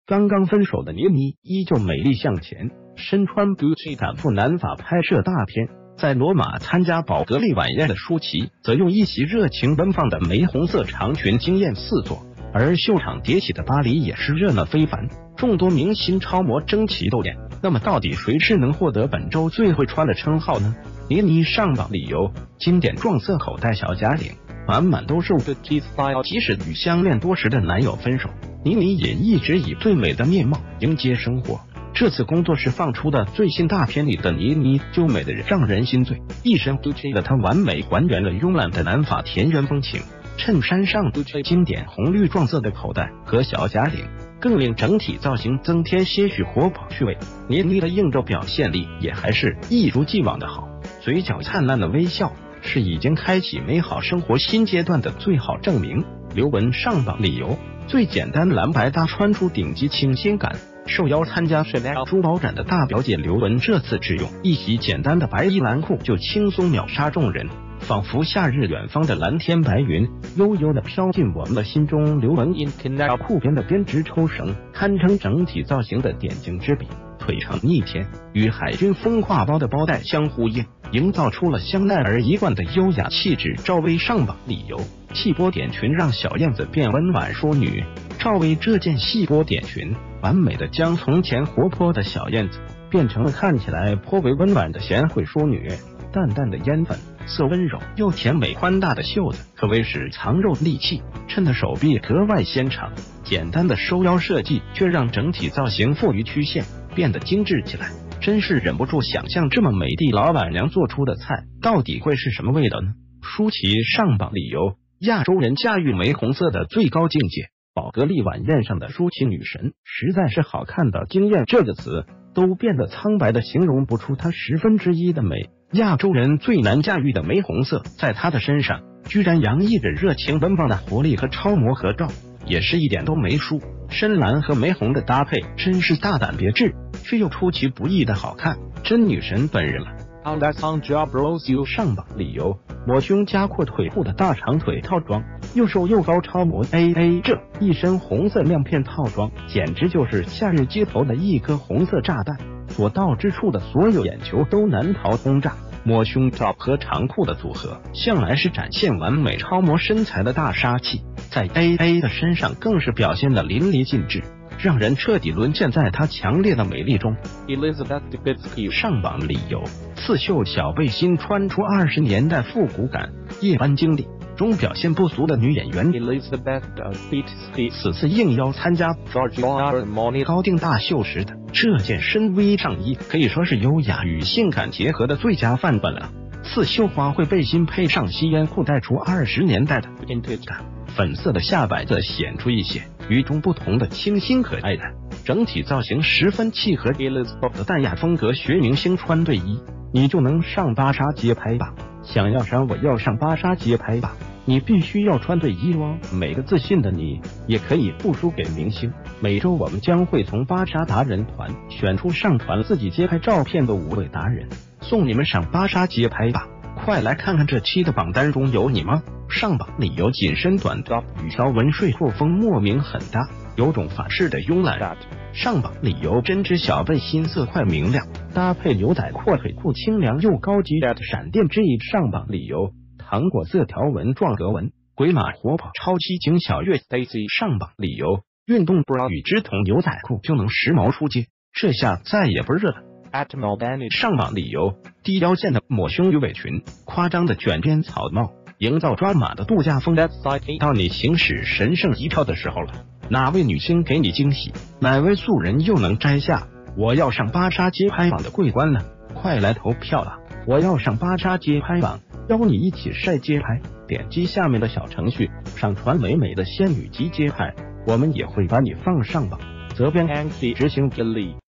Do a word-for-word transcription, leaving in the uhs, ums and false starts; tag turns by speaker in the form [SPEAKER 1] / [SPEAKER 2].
[SPEAKER 1] 刚刚分手的倪妮依旧美丽向前，身穿 Gucci 赶赴南法拍摄大片。在罗马参加宝格丽晚宴的舒淇，则用一袭热情奔放的玫红色长裙惊艳四座。而秀场迭起的巴黎也是热闹非凡，众多明星超模争奇斗艳。那么到底谁是能获得本周最会穿的称号呢？倪妮上榜理由：经典撞色口袋小假领，满满都是 Gucci style。即使与相恋多时的男友分手，倪妮也一直以最美的面貌迎接生活。这次工作室放出的最新大片里的倪妮就美得让人心醉，一身 Gucci 的她完美还原了慵懒的南法田园风情。衬衫上 Gucci 经典红绿撞色的口袋和小假领，更令整体造型增添些许活泼趣味。倪妮的应酬表现力也还是一如既往的好，嘴角灿烂的微笑是已经开启美好生活新阶段的最好证明。刘雯上榜理由：最简单蓝白搭穿出顶级清新感。受邀参加 Chanel 珠宝展的大表姐刘雯这次只用一袭简单的白衣蓝裤就轻松秒杀众人，仿佛夏日远方的蓝天白云悠悠的飘进我们的心中。刘雯 in Chanel 裤边的编织抽绳堪称整体造型的点睛之笔，腿长逆天，与海军风挎包的包带相呼应，营造出了香奈儿一贯的优雅气质。赵薇上榜理由：细波点裙让小燕子变温婉淑女。赵薇这件细波点裙完美的将从前活泼的小燕子变成了看起来颇为温婉的贤惠淑女。淡淡的烟粉色温柔又甜美，宽大的袖子可谓是藏肉利器，衬得手臂格外纤长。简单的收腰设计却让整体造型富于曲线，变得精致起来。真是忍不住想象这么美的老板娘做出的菜到底会是什么味道呢？舒淇上榜理由：亚洲人驾驭玫红色的最高境界。宝格丽晚宴上的舒淇女神实在是好看到惊艳，这个词都变得苍白的形容不出她十分之一的美。亚洲人最难驾驭的玫红色，在她的身上居然洋溢着热情奔放的活力和超模合照，也是一点都没输。深蓝和玫红的搭配真是大胆别致，却又出其不意的好看，真女神本人了。How that song job rose you 上榜理由：抹胸加阔腿裤的大长腿套装，又瘦又高超模 A A 这一身红色亮片套装简直就是夏日街头的一颗红色炸弹，所到之处的所有眼球都难逃轰炸。抹胸 top 和长裤的组合向来是展现完美超模身材的大杀器，在 A A 的身上更是表现得淋漓尽致，让人彻底沦陷在她强烈的美丽中。Elizabeth Debicki 上榜理由：刺绣小背心穿出二十年代复古感。夜班经历中表现不俗的女演员 Elizabeth Debicki 此次应邀参加 Giorgio Armani 高定大秀时的这件深 V 上衣，可以说是优雅与性感结合的最佳范本了。刺绣花卉背心配上吸烟裤，带出二十年代的 vintage 感，粉色的下摆则显出一些与众不同的清新可爱感，整体造型十分契合 Elizabeth 的淡雅风格。学明星穿对衣，你就能上芭莎街拍吧？想要啥我要上芭莎街拍吧？你必须要穿对衣哦。每个自信的你也可以不输给明星。每周我们将会从芭莎达人团选出上传自己街拍照片的五位达人，送你们上芭莎街拍吧。快来看看这期的榜单中有你吗？上榜理由：紧身短 top 与条纹睡裤风莫名很搭，有种法式的慵懒。上榜理由：针织小背心色块明亮，搭配牛仔阔腿裤清凉又高级。闪电之翼上榜理由：糖果色条纹状格纹，鬼马活泼超期景小月 Stacy 上榜理由：运动 bra 与织筒牛仔裤就能时髦出街，这下再也不热了。上榜理由：低腰线的抹胸鱼尾裙，夸张的卷边草帽，营造抓马的度假风。到你行使神圣一票的时候了，哪位女星给你惊喜？哪位素人又能摘下我要上芭莎街拍榜的桂冠呢？快来投票了！我要上芭莎街拍榜，邀你一起晒街拍。点击下面的小程序，上传美美的仙女级街拍，我们也会把你放上榜。责编 Anki 执行 Delete。